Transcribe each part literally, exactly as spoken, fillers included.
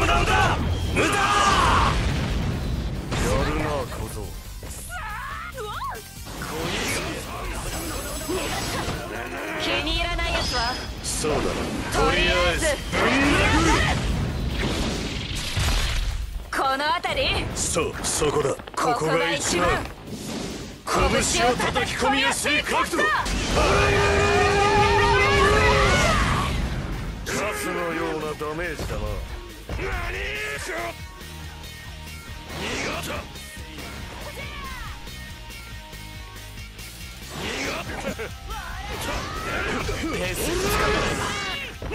ムダウンだ。無駄。やるな小僧。 気に入らないやつはそうだな。 とりあえずこの辺り。 そうそこだ。ここここがが一番一番拳を叩き込みやすい角度。 ガスのようなダメージだな。何しろ逃がたペースつかめないわ。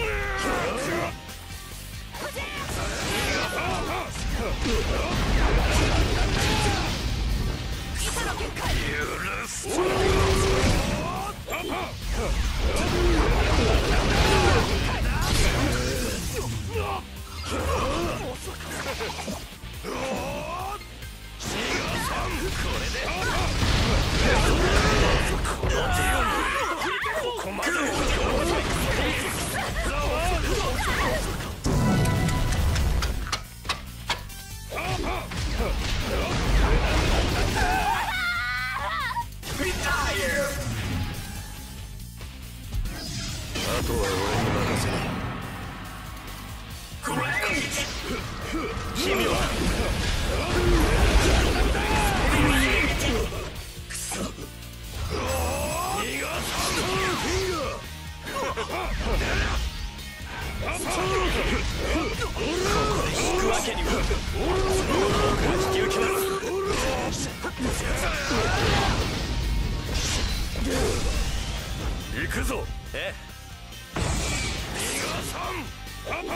許す。ここまで。 あとは俺に任せろ。 奇妙だ。くそ。逃がさここで引くわけには。僕が引き受けます。行くぞ。ええ。あとは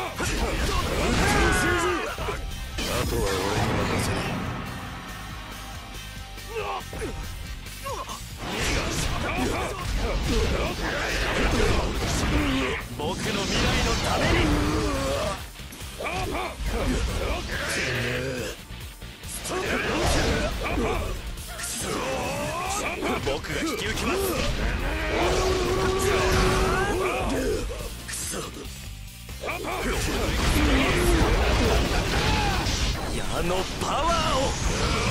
俺に任せろ。 僕の未来のために。僕が引き受けます。くそ。矢のパワーを。